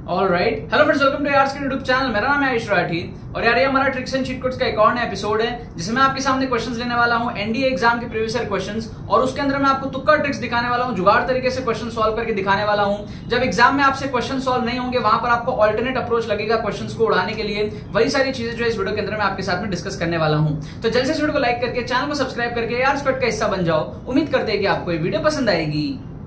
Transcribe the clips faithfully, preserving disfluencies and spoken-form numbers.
Alright, hello friends, welcome to यार्स के YouTube channel. मेरा नाम है आयुष राठी और यार ये हमारा ट्रिक्स एंड चीट कोड्स का एक और नया एपिसोड है जिसमें मैं आपके सामने क्वेश्चंस लेने वाला हूं, एनडीए एग्जाम के प्रीवियस ईयर क्वेश्चंस, और उसके अंदर मैं आपको तुक्का ट्रिक्स दिखाने वाला हूं, जुगाड़ तरीके से क्वेश्चन सॉल्व करके दिखाने वाला हूं। जब एग्जाम में आपसे क्वेश्चन सॉल्व नहीं होंगे वहां पर आपको ऑल्टरनेट अप्रोच लगेगा क्वेश्चंस को उड़ाने के लिए। वही सारी चीजें जो इस वीडियो के अंदर मैं आपके साथ में डिस्कस करने वाला हूं। तो जल्दी से इस वीडियो को लाइक करके चैनल को सब्सक्राइब करके यार स्क्वाड का हिस्सा बन जाओ। उम्मीद करते हैं कि आपको ये वीडियो पसंद आएगी।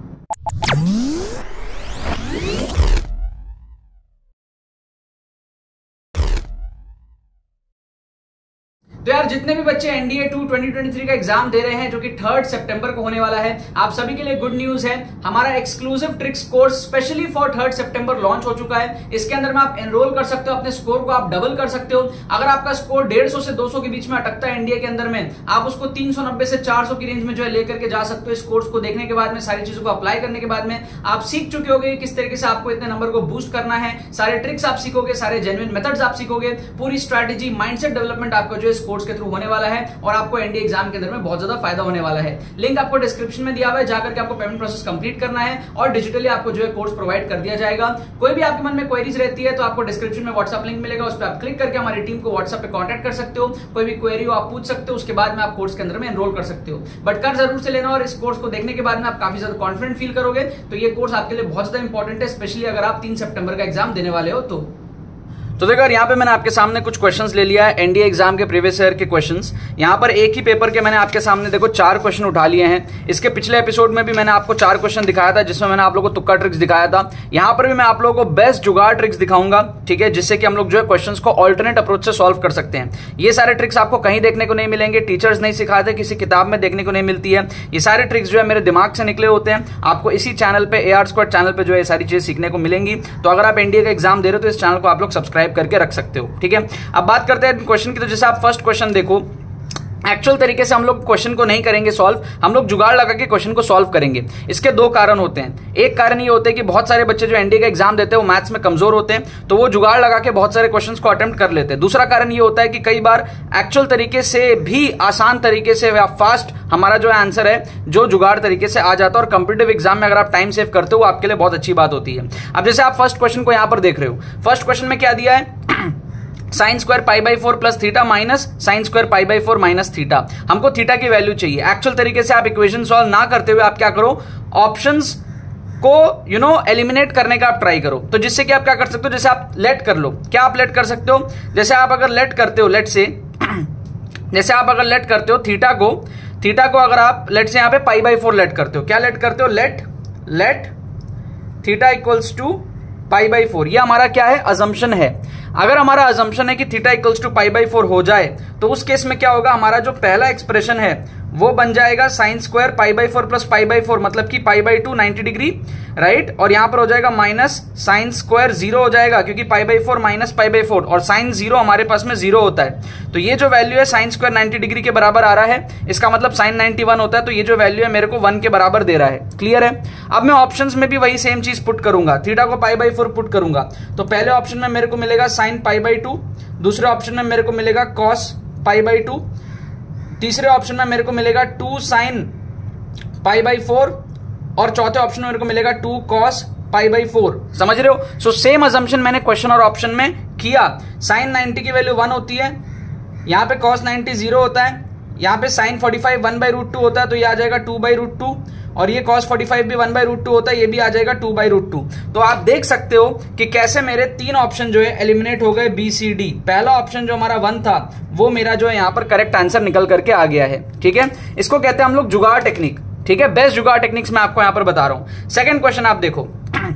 तो यार जितने भी बच्चे NDA two twenty twenty three का एग्जाम दे रहे हैं जो कि थर्ड सितंबर को होने वाला है, आप सभी के लिए गुड न्यूज है। हमारा exclusive tricks course specially for third सितंबर लॉन्च हो चुका है। इसके अंदर में आप एनरोल कर सकते हो, अपने स्कोर को आप डबल कर सकते हो। अगर आपका स्कोर डेढ़ सौ से दो सौ के बीच में अटकता है एनडीए के अंदर में, आप उसको तीन सौ नब्बे से चार सौ की रेंज में जो है लेकर के जा सकते हो। इस कोर्स को देखने के बाद में, सारी चीजों को अप्लाई करने के बाद में आप सीख चुके होगे किस तरीके से आपको इतने नंबर को बूस्ट करना है। सारे ट्रिक्स आप सीखोगे, सारे जेन्युइन मेथड्स आप सीखोगे, पूरी स्ट्रैटेजी, माइंडसेट डेवलपमेंट आपको जो इस कोर्स के थ्रू होने वाला है और आपको एनडीए एग्जाम के अंदर में बहुत ज्यादा फायदा होने वाला है। लिंक आपको डिस्क्रिप्शन में दिया हुआ है, जाकर के आपको पेमेंट प्रोसेस कंप्लीट करना है और डिजिटली आपको जो है कोर्स प्रोवाइड कर दिया जाएगा। कोई भी आपके मन में क्वेरीज रहती है तो आपको डिस्क्रिप्शन में व्हाट्सएप लिंक मिलेगा, उस पर आप क्लिक करके हमारी टीम को व्हाट्सएप पे कांटेक्ट कर सकते हो। कोई भी क्वेरी हो आप पूछ सकते हो, उसके बाद में आप कोर्स के अंदर में एनरोल कर सकते हो। बट कर जरूर से लेना, और इस कोर्स को देखने के बाद में आप काफी ज्यादा कॉन्फिडेंट फील करोगे। तो ये कोर्स आपके लिए बहुत ज्यादा इंपॉर्टेंट है, स्पेशली अगर आप तीन सितंबर का एग्जाम देने वाले हो तो। तो देखो यहाँ पे मैंने आपके सामने कुछ क्वेश्चंस ले लिया है, एनडीए एग्जाम के प्रीवियस ईयर के क्वेश्चंस। यहाँ पर एक ही पेपर के मैंने आपके सामने देखो चार क्वेश्चन उठा लिए हैं। इसके पिछले एपिसोड में भी मैंने आपको चार क्वेश्चन दिखाया था जिसमें मैंने आप लोगों को तुक्का ट्रिक्स दिखाया था। यहाँ पर भी मैं आप लोगों को बेस्ट जुगाड़ ट्रिक्स दिखाऊंगा, ठीक है, जिससे कि हम लोग जो है क्वेश्चंस को ऑल्टरनेट अप्रोच से सॉल्व कर सकते हैं। ये सारे ट्रिक्स आपको कहीं देखने को नहीं मिलेंगे, टीचर्स नहीं सिखाते, किसी किताब में देखने को नहीं मिलती है। ये सारे ट्रिक्स जो है मेरे दिमाग से निकले होते हैं, आपको इसी चैनल पे, एआर स्क्वाड चैनल पे जो है सारी चीजें सीखने को मिलेंगी। तो अगर आप एनडीए का एग्जाम दे रहे हो तो इस चैनल को आप लोग सब्सक्राइब करके रख सकते हो, ठीक है। अब बात करते हैं क्वेश्चन की। तो जैसे आप फर्स्ट क्वेश्चन देखो, एक्चुअल तरीके से हम लोग क्वेश्चन को नहीं करेंगे सॉल्व, हम लोग जुगाड़ लगा के क्वेश्चन को सॉल्व करेंगे। इसके दो कारण होते हैं। एक कारण ये होता है कि बहुत सारे बच्चे जो एनडीए का एग्जाम देते हैं वो मैथ्स में कमजोर होते हैं, तो वो जुगाड़ लगा के बहुत सारे क्वेश्चंस को अटेम्प्ट कर लेते हैं। दूसरा कारण ये होता है कि कई बार एक्चुअल तरीके से भी आसान तरीके से या फास्ट हमारा जो आंसर है जो जुगाड़ तरीके से आ जाता है, और कॉम्पिटिटिव एग्जाम में अगर आप टाइम सेव करते हो वो आपके लिए बहुत अच्छी बात होती है। अब जैसे आप फर्स्ट क्वेश्चन को यहां पर देख रहे हो, फर्स्ट क्वेश्चन में क्या दिया है, sine square pi by four plus theta minus sine square pi by four minus theta. हमको थीटा की वैल्यू चाहिए। एक्चुअल तरीके से आप इक्वेशन सॉल्व ना करते हुए आप क्या करो, ऑप्शंस को यू नो एलिमिनेट करने का आप ट्राई करो। तो जिससे कि आप क्या कर सकते हो, जैसे आप लेट कर लो। क्या आप लेट कर सकते हो, जैसे आप अगर लेट करते हो, लेट से जैसे आप अगर लेट करते हो थीटा को थीटा को अगर आप लेट से यहां पे पाई बाई फोर लेट करते हो, क्या लेट करते हो, let let theta equals to pi by four. ये हमारा क्या है, अजम्पशन है। अगर हमारा अजम्पशन है कि theta equals to pi by four हो जाए तो उस केस में क्या होगा, हमारा जो पहला एक्सप्रेशन है वो बन जाएगा sine square pi by four plus pi by four, मतलब कि pi by two ninety degree, right. और यहां पर हो जाएगा माइनस साइन स्क्वायर जीरो हो जाएगा, क्योंकि pi by four minus pi by four, और साइन जीरो हमारे पास में जीरो होता है। तो ये जो वैल्यू है साइन स्क्वायर नाइन्टी डिग्री के बराबर आ रहा है, इसका मतलब साइन नाइन्टी वन होता है। तो ये जो वैल्यू है मेरे को वन के बराबर दे रहा है। क्लियर है। अब मैं ऑप्शंस में भी वही सेम चीज पुट करूंगा, थीटा को पाई बाई फोर पुट करूंगा। तो पहले ऑप्शन में मेरे को मिलेगा साइन पाई बाई टू, दूसरे ऑप्शन में मेरे को मिलेगा कॉस पाई बाई टू, तीसरे ऑप्शन में मेरे को मिलेगा two sine pi by four, और चौथे ऑप्शन में मेरे को मिलेगा two cos pi by four. समझ रहे हो। सो सेम अजम्पशन मैंने क्वेश्चन और ऑप्शन में किया। साइन नाइन्टी की वैल्यू वन होती है, यहां पे कॉस नाइन्टी जीरो होता है, यहां पे sine forty five one by root two होता है, तो ये आ जाएगा टू बाई रूट टू, और ये cos फोर्टी फाइव भी वन बाई रूट टू होता है, ये भी आ जाएगा टू बाई रूट टू। तो आप देख सकते हो कि कैसे मेरे तीन ऑप्शन जो है एलिमिनेट हो गए, बी सी डी। पहला ऑप्शन जो हमारा वन था वो मेरा जो है यहाँ पर करेक्ट आंसर निकल करके आ गया है, ठीक है। इसको कहते हैं हम लोग जुगाड़ टेक्निक, ठीक है। बेस्ट जुगाड़ टेक्निक्स मैं आपको यहाँ पर बता रहा हूं। सेकंड क्वेश्चन आप देखो,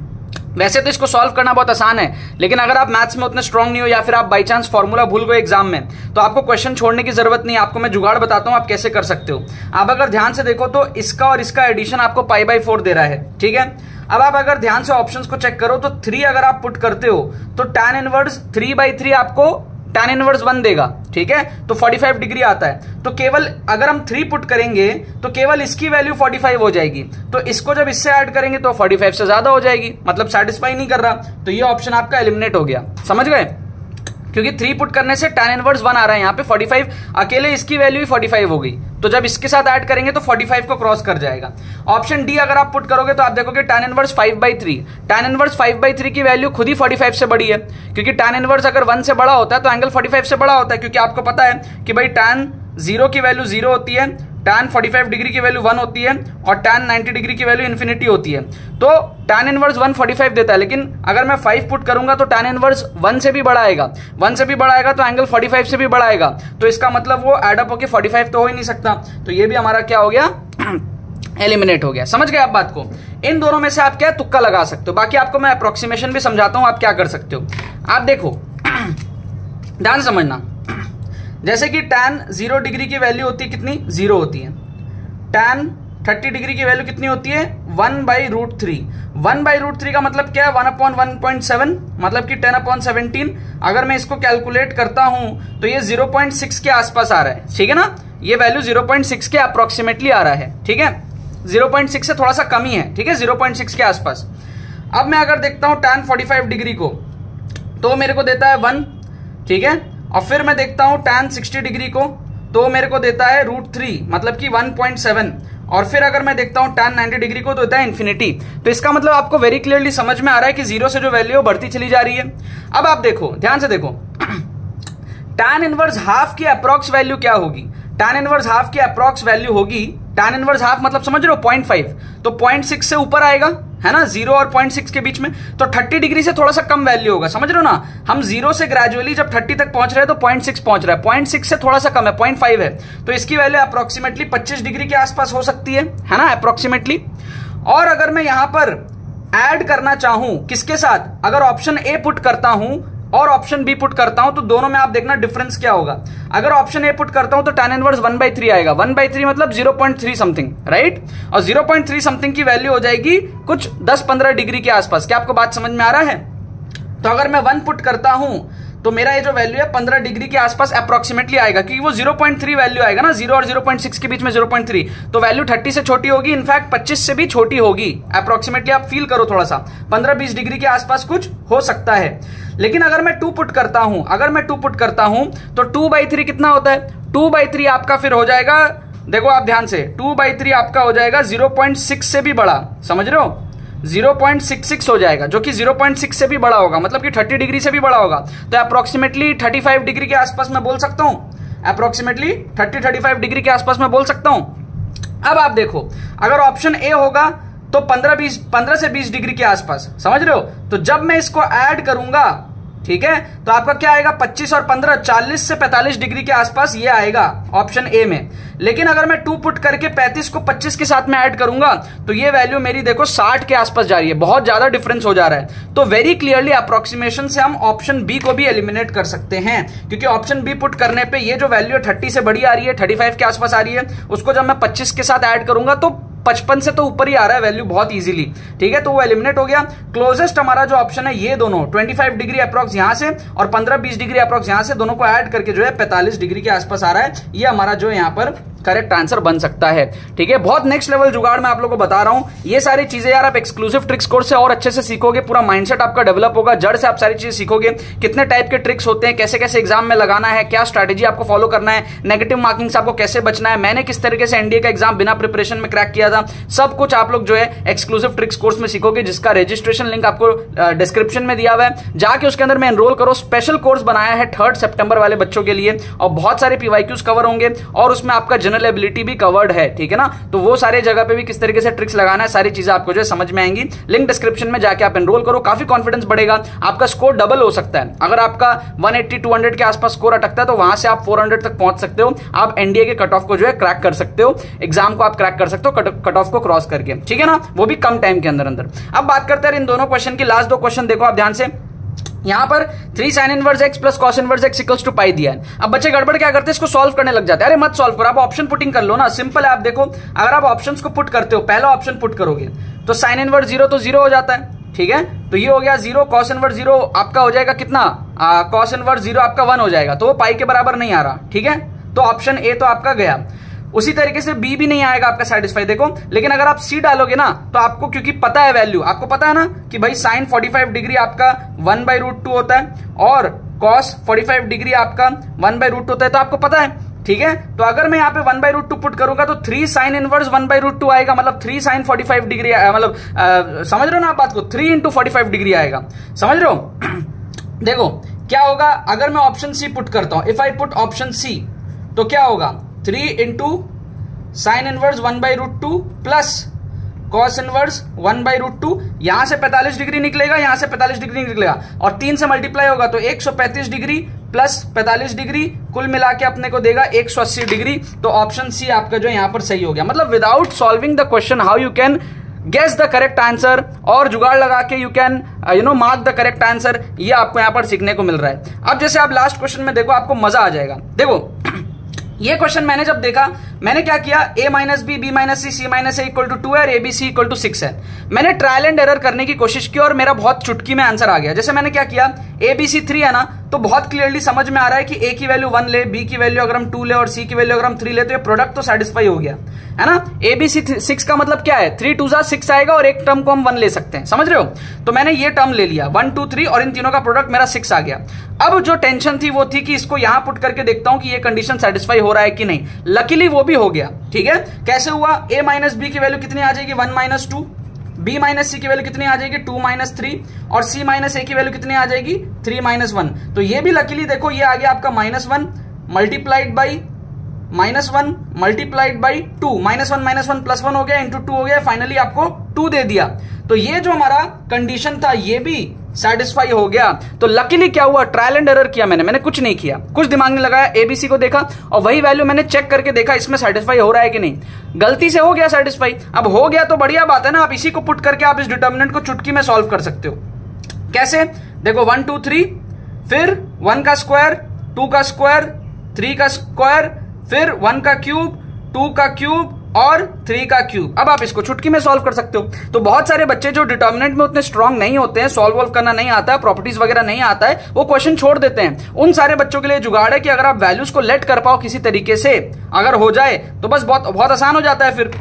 वैसे तो इसको सॉल्व करना बहुत आसान है, लेकिन अगर आप मैथ्स में उतने स्ट्रांग नहीं हो या फिर आप बाई चांस फॉर्मूला भूल गए एग्जाम में, तो आपको क्वेश्चन छोड़ने की जरूरत नहीं है। आपको मैं जुगाड़ बताता हूं आप कैसे कर सकते हो। आप अगर ध्यान से देखो तो इसका और इसका एडिशन आपको पाई बाई फोर दे रहा है, ठीक है। अब आप अगर ध्यान से ऑप्शंस को चेक करो तो थ्री अगर आप पुट करते हो तो tan inverse three by three आपको टैन इनवर्स वन देगा, ठीक है। तो फोर्टी फाइव डिग्री आता है। तो केवल अगर हम थ्री पुट करेंगे तो केवल इसकी वैल्यू फोर्टी फाइव हो जाएगी। तो इसको जब इससे ऐड करेंगे तो फोर्टी फाइव से ज्यादा हो जाएगी, मतलब सेटिस्फाई नहीं कर रहा। तो ये ऑप्शन आपका एलिमिनेट हो गया। समझ गए। क्योंकि थ्री पुट करने से tan इनवर्स वन आ रहा है यहाँ पे फोर्टी फाइव, अकेले इसकी वैल्यू ही फोर्टी फाइव हो गई, तो जब इसके साथ ऐड करेंगे तो फोर्टी फाइव को क्रॉस कर जाएगा। ऑप्शन डी अगर आप पुट करोगे तो आप देखोगे tan inverse five by three, tan inverse five by three की वैल्यू खुद ही फोर्टी फाइव से बड़ी है, क्योंकि tan इनवर्स अगर वन से बड़ा होता है तो एंगल फोर्टी फाइव से बड़ा होता है, क्योंकि आपको पता है कि भाई tan जीरो की वैल्यू जीरो होती है, tan फोर्टी फाइव डिग्री की वैल्यू वन होती है और tan नाइंटी डिग्री की वैल्यू इन्फिनिटी होती है। तो tan inverse one forty five देता है, लेकिन अगर मैं फाइव पुट करूंगा तो tan इनवर्स वन से भी बड़ा आएगा, वन से भी बड़ा आएगा तो एंगल फोर्टी फाइव से भी बड़ा आएगा, तो इसका मतलब वो एड अप होके फोर्टी फाइव तो हो ही नहीं सकता, तो ये भी हमारा क्या हो गया, एलिमिनेट हो गया। समझ गए आप बात को? इन दोनों में से आप क्या तुक्का लगा सकते हो, बाकी आपको मैं अप्रोक्सीमेशन भी समझाता हूं आप क्या कर सकते हो। आप देखो ध्यान समझना, जैसे कि tan जीरो डिग्री की वैल्यू होती है कितनी, जीरो होती है, tan थर्टी डिग्री की वैल्यू कितनी होती है, one by root three, one by root three का मतलब क्या है, one upon one point seven, मतलब कि टेन अपॉन सेवनटीन। अगर मैं इसको कैलकुलेट करता हूं तो ये जीरो पॉइंट सिक्स के आसपास आ रहा है, ठीक है ना, ये वैल्यू जीरो पॉइंट सिक्स के अप्रोक्सीमेटली आ रहा है, ठीक है, जीरो पॉइंट सिक्स से थोड़ा सा कम ही है, ठीक है, जीरो पॉइंट सिक्स के आसपास। अब मैं अगर देखता हूं tan फोर्टी फाइव डिग्री को तो मेरे को देता है वन, ठीक है, और फिर मैं देखता हूं tan सिक्सटी डिग्री को तो मेरे को देता है रूट थ्री, मतलब कि वन पॉइंट सेवन, और फिर अगर मैं देखता हूं tan नाइंटी डिग्री को तो देता है इन्फिनिटी। तो इसका मतलब आपको वेरी क्लियरली समझ में आ रहा है कि जीरो से जो वैल्यू है बढ़ती चली जा रही है। अब आप देखो, ध्यान से देखो, tan इनवर्स हाफ की अप्रॉक्स वैल्यू क्या होगी, tan इनवर्स हाफ की अप्रॉक्स वैल्यू होगी, tan इनवर्स हाफ मतलब समझ रहे हो पॉइंट फाइव, तो पॉइंट सिक्स से ऊपर आएगा, है ना, जीरो और पॉइंट सिक्स के बीच में, तो थर्टी डिग्री से थोड़ा सा कम वैल्यू होगा, समझ रहे हो ना, हम जीरो से ग्रेजुअली जब थर्टी तक पहुंच रहे हैं तो पॉइंट सिक्स पहुंच रहा है, पॉइंट सिक्स से थोड़ा सा कम है, पॉइंट फाइव है, तो इसकी वैल्यू अप्रोक्सीमेटली पच्चीस डिग्री के आसपास हो सकती है, है ना, अप्रोक्सीमेटली। और अगर मैं यहां पर ऐड करना चाहूं किसके साथ, अगर ऑप्शन ए पुट करता हूं और ऑप्शन बी पुट करता हूं तो दोनों में आप देखना डिफरेंस क्या होगा। अगर ऑप्शन ए पुट करता हूं तो tan inverse one by three आएगा, वन बाई थ्री मतलब zero point three something, right, और जीरो पॉइंट थ्री समथिंग की वैल्यू हो जाएगी कुछ दस पंद्रह डिग्री के आसपास। क्या आपको बात समझ में आ रहा है? तो अगर मैं वन पुट करता हूं तो मेरा ये जो वैल्यू है पंद्रह डिग्री के आसपास अप्रोक्सीमेटली आएगा, क्योंकि वो जीरो पॉइंट थ्री वैल्यू आएगा ना, जीरो और जीरो पॉइंट सिक्स के बीच में जीरो पॉइंट थ्री, तो वैल्यू थर्टी से छोटी होगी, इनफैक्ट पच्चीस से भी छोटी होगी अप्रोक्सीमेटली। आप फील करो थोड़ा सा, पंद्रह बीस डिग्री के आसपास कुछ हो सकता है। लेकिन अगर मैं टू पुट करता हूं, अगर मैं टू पुट करता हूं तो टू बाई थ्री कितना होता है, टू बाई थ्री आपका फिर हो जाएगा, देखो आप ध्यान से, टू बाई थ्री आपका हो जाएगा जीरो पॉइंट सिक्स से भी बड़ा, समझ रहे हो, जीरो पॉइंट सिक्स सिक्स हो जाएगा, जो कि जीरो पॉइंट सिक्स से भी बड़ा होगा, मतलब कि थर्टी डिग्री से भी बड़ा होगा, तो अप्रोक्सीमेटली थर्टी फाइव डिग्री के आसपास मैं बोल सकता हूं, approximately thirty thirty five degree के आसपास मैं बोल सकता हूं। अब आप देखो, अगर ऑप्शन ए होगा तो पंद्रह बीस पंद्रह से बीस डिग्री के आसपास, समझ रहे हो, तो जब मैं इसको ऐड करूंगा, ठीक है, तो आपका क्या आएगा, पच्चीस और पंद्रह चालीस से पैंतालीस डिग्री के आसपास ये आएगा ऑप्शन ए में। लेकिन अगर मैं टू पुट करके पैंतीस को पच्चीस के साथ में ऐड करूंगा तो ये वैल्यू मेरी देखो साठ के आसपास जा रही है, बहुत ज्यादा डिफरेंस हो जा रहा है। तो वेरी क्लियरली अप्रोक्सीमेशन से हम ऑप्शन बी को भी एलिमिनेट कर सकते हैं, क्योंकि ऑप्शन बी पुट करने पे ये जो वैल्यू है थर्टी से बड़ी आ रही है, थर्टी फाइव के आसपास आ रही है, उसको जब मैं पच्चीस के साथ ऐड करूंगा तो पचपन से तो ऊपर ही आ रहा है वैल्यू बहुत इजीली, ठीक है, तो वो एलिमिनेट हो गया। क्लोजेस्ट हमारा जो ऑप्शन है ये दोनों पच्चीस डिग्री अप्रॉक्स यहां से और पंद्रह बीस डिग्री अप्रॉक्स यहां से, दोनों को ऐड करके जो है पैंतालीस डिग्री के आसपास आ रहा है, ये हमारा जो यहां पर करेक्ट आंसर बन सकता है, ठीक है। बहुत नेक्स्ट लेवल जुगाड़ मैं आप लोगों को बता रहा हूं, ये सारी चीजें यार आप एक्सक्लूसिव ट्रिक्स कोर्स से और अच्छे से सीखोगे, पूरा माइंडसेट आपका डेवलप होगा, जड़ से आप सारी चीजें सीखोगे, कितने टाइप के ट्रिक्स होते हैं, कैसे कैसे एग्जाम में लगाना है, क्या स्ट्रैटेजी आपको फॉलो करना है, नेगेटिव मार्किंग से आपको कैसे बचना है, मैंने किस तरीके से एनडीए का एग्जाम बिना प्रिपरेशन में क्रैक किया था, सब कुछ आप लोग जो है एक्सक्लूसिव ट्रिक्स कोर्स में सीखोगे, जिसका रजिस्ट्रेशन लिंक आपको डिस्क्रिप्शन में दिया हुआ है, जाके उसके अंदर में एनरोल करो। स्पेशल कोर्स बनाया है थर्ड सितंबर वाले बच्चों के लिए, और बहुत सारे पीवाईक्यूज कवर होंगे और उसमें आपका जनरल एबिलिटी भी कवर्ड है, ठीक है ना, तो वो सारे जगह पे भी किस तरीके से ट्रिक्स लगाना है, सारी चीजें आपको जो है समझ में आएंगी। लिंक डिस्क्रिप्शन में जाके आप एनरोल करो, काफी कॉन्फिडेंस बढ़ेगा, आपका स्कोर डबल हो सकता है। अगर आपका वन एटी टू हंड्रेड के आसपास स्कोर अटकता है तो वहां से आप फोर हंड्रेड तक पहुंच सकते हो, आप एनडीए के कट ऑफ को जो है क्रैक कर सकते हो, एग्जाम को आप क्रैक कर सकते हो कट ऑफ को क्रॉस करके, ठीक है ना, वो भी कम टाइम के अंदर अंदर। अब बात करते हैं इन दोनों क्वेश्चन की, लास्ट दो क्वेश्चन देखो आप ध्यान से। यहां पर three sine inverse X plus cos inverse X equals to pi दिया है। अब बच्चे गड़बड़ क्या करते हैं, इसको सॉल्व करने लग जाते हैं। अरे मत सॉल्व करो, आप ऑप्शन पुटिंग कर लो ना, सिंपल है। आप देखो, अगर आप ऑप्शंस को पुट करते हो, पहला ऑप्शन पुट करोगे तो साइन इनवर्स जीरो तो जीरो हो जाता है, ठीक है, तो ये हो गया जीरो, कॉस इनवर्स जीरो आपका हो जाएगा कितना, कॉस इनवर्स जीरो आपका वन हो जाएगा, तो वो पाई के बराबर नहीं आ रहा, ठीक है, तो ऑप्शन ए तो आपका गया। उसी तरीके से बी भी नहीं आएगा आपका सेटिस्फाई, देखो। लेकिन अगर आप सी डालोगे ना तो आपको, क्योंकि पता है वैल्यू, आपको पता है ना कि भाई साइन फोर्टी फाइव डिग्री आपका वन बाई रूट टू होता है और कॉस फोर्टी फाइव डिग्री आपका वन बाई रूट टू होता है, तो आपको पता है, ठीक है। तो अगर मैं यहाँ पे one by root two put करूंगा तो three sine inverse one by root two आएगा, मतलब three sine forty five degree, मतलब समझ रहे हो ना आप बात को, three into forty five degree आएगा, समझ रहे हो। देखो क्या होगा अगर मैं ऑप्शन सी पुट करता हूं, if I put option C तो क्या होगा, three into sine inverse one by root two plus cos inverse one by root two, यहां से पैंतालीस डिग्री निकलेगा, यहां से पैंतालीस डिग्री निकलेगा और तीन से मल्टीप्लाई होगा तो एक सौ पैंतीस डिग्री प्लस पैंतालीस डिग्री कुल मिला के अपने को देगा एक सौ अस्सी डिग्री। तो ऑप्शन सी आपका जो यहां पर सही हो गया। मतलब without solving the question how you can guess the correct answer और जुगाड़ लगा के you can you know mark the correct answer, ये आपको यहां पर सीखने को मिल रहा है। अब जैसे आप लास्ट क्वेश्चन में देखो आपको मजा आ जाएगा। देखो ये क्वेश्चन मैंने जब देखा, मैंने क्या किया, a minus B B minus C C minus A equal to two है और A B C equal to six है। मैंने ट्रायल एंड एरर करने की कोशिश की और मेरा बहुत चुटकी में आंसर आ गया। जैसे मैंने क्या किया, ए बी सी थ्री है ना, तो बहुत क्लियरली समझ में आ रहा है कि ए की वैल्यू वन ले, बी की वैल्यू अगर हम टू ले और सी की वैल्यू अगर हम थ्री ले तो ये प्रोडक्ट तो सेटिस्फाई हो गया है ना। ए बी सी सिक्स का मतलब क्या है, थ्री टू जा सिक्स आएगा और एक टर्म को हम वन ले सकते हैं, समझ रहे हो। तो मैंने ये टर्म ले लिया वन टू थ्री और इन तीनों का प्रोडक्ट मेरा सिक्स आ गया। अब जो टेंशन थी वो थी कि इसको यहां पुट करके देखता हूं कि ये कंडीशन सेटिस्फाई हो रहा है कि नहीं। लकीली वो भी हो गया, ठीक है। कैसे हुआ, a माइनस बी की वैल्यू कितनी आ जाएगी, one minus two, b minus C की वैल्यू कितनी आ जाएगी, टू माइनस थ्री और c माइनस ए की वैल्यू कितनी आ जाएगी, थ्री माइनस वन। तो ये भी लकीली देखो ये आ गया आपका minus one multiplied by minus one multiplied by two, minus one minus one plus one हो गया इंटू टू हो गया, फाइनली आपको टू दे दिया। तो ये जो हमारा कंडीशन था ये भी सेटिस्फाई हो गया। तो लकीली क्या हुआ, ट्रायल एंड एरर किया मैंने मैंने कुछ नहीं किया, कुछ दिमाग नहीं लगाया, एबीसी को देखा और वही वैल्यू मैंने चेक करके देखा इसमें सेटिस्फाई हो रहा है कि नहीं। गलती से हो गया सेटिस्फाई, अब हो गया तो बढ़िया बात है ना। आप इसी को पुट करके आप इस डिटर्मिनेंट को चुटकी में सॉल्व कर सकते हो। कैसे, देखो वन टू थ्री, फिर वन का स्क्वायर, टू का स्क्वायर, थ्री का स्क्वायर, फिर वन का क्यूब, टू का क्यूब और थ्री का क्यूब। अब आप इसको चुटकी में सॉल्व कर सकते हो। तो बहुत सारे बच्चे जो डिटर्मिनेंट में उतने स्ट्रांग नहीं होते हैं, सॉल्व वॉल्व करना नहीं आता है, प्रॉपर्टीज वगैरह नहीं आता है, वो क्वेश्चन छोड़ देते हैं। उन सारे बच्चों के लिए जुगाड़ है कि अगर आप वैल्यूज को लेट कर पाओ किसी तरीके से, अगर हो जाए तो बस बहुत बहुत आसान हो जाता है फिर।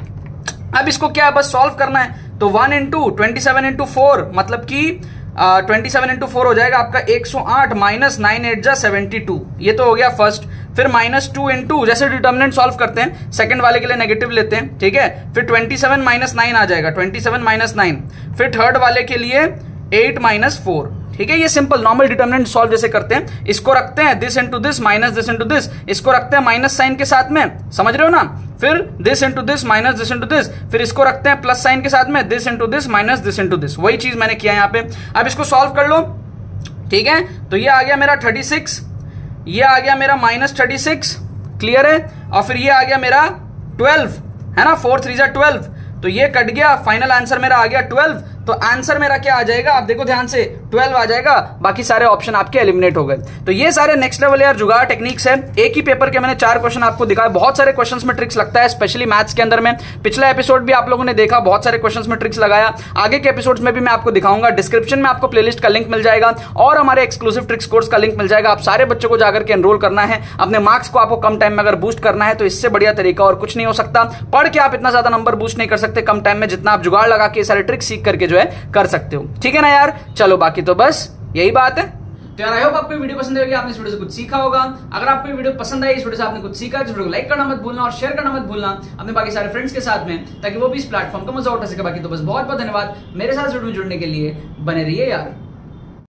अब इसको क्या है, बस सॉल्व करना है। तो one into twenty seven into four मतलब कि ट्वेंटी सेवन इंटू फोर हो जाएगा आपका एक सौ आठ माइनस नाइन एट जा सेवेंटी टू, ये तो हो गया फर्स्ट। फिर माइनस टू इंटू, जैसे डिटर्मिनेंट सॉल्व करते हैं सेकंड वाले के लिए नेगेटिव लेते हैं, ठीक है। फिर ट्वेंटी सेवन माइनस नाइन आ जाएगा, ट्वेंटी सेवन माइनस नाइन। फिर थर्ड वाले के लिए एट माइनस फोर, ठीक है। ये सिंपल नॉर्मल डिटर्मिनेंट सॉल्व जैसे करते हैं, इसको रखते हैं this into this minus this into this, इसको रखते हैं माइनस साइन के साथ में, समझ रहे हो ना। फिर this into this minus this into this, फिर इसको रखते हैं प्लस साइन के साथ में, this into this minus this into this. वही चीज मैंने किया यहाँ पे। अब इसको सॉल्व कर लो, ठीक है। तो ये आ गया मेरा थर्टी सिक्स, ये आ गया मेरा माइनस थर्टी सिक्स, क्लियर है। और फिर ये आ गया मेरा ट्वेल्व, है ना, फोर थ्री जा ट्वेल्व, तो ये कट गया, फाइनल आंसर मेरा आ गया ट्वेल्व। तो आंसर मेरा क्या आ जाएगा, आप देखो ध्यान से, ट्वेल्व आ जाएगा, बाकी सारे ऑप्शन आपके एलिमिनेट हो गए। तो ये सारे नेक्स्ट लेवल यार जुगाड़ टेक्निक्स है। एक ही पेपर के मैंने चार क्वेश्चन आपको दिखाए, बहुत सारे क्वेश्चंस में ट्रिक्स लगता है, स्पेशली मैथ्स के अंदर में। पिछला एपिसोड भी आप लोगों ने देखा, बहुत सारे क्वेश्चंस में ट्रिक्स लगाया। आगे के एपिसोड्स में भी मैं आपको दिखाऊंगा। डिस्क्रिप्शन में आपको प्लेलिस्ट का लिंक मिल जाएगा और हमारे एक्सक्लूसिव ट्रिक्स कोर्स का लिंक मिल जाएगा। आप सारे बच्चों को जाकर के एनरोल करना है, अपने मार्क्स को आपको कम टाइम में अगर बूस्ट करना है तो इससे बढ़िया तरीका और कुछ नहीं हो सकता। पढ़ के आप इतना ज्यादा नंबर बूस्ट नहीं कर सकते कम टाइम में, जितना आप जुगाड़ लगा के सारे ट्रिक्स सीख करके जो है कर सकते हो, ठीक है ना यार। चलो बाकी तो बस यही बात है। तो यार आई होप आपको वीडियो पसंद आएगी, आपने इस वीडियो से कुछ सीखा होगा। अगर आपको वीडियो पसंद आई, इस वीडियो से आपने कुछ सीखा, तो वीडियो को लाइक करना मत भूलना और शेयर करना मत भूलना अपने बाकी सारे फ्रेंड्स के साथ में, ताकि वो भी इस प्लेटफॉर्म का मजा उठा सके। बाकी तो बस बहुत बहुत धन्यवाद मेरे साथ वीडियो में जुड़ने के लिए, बने रहिए यार।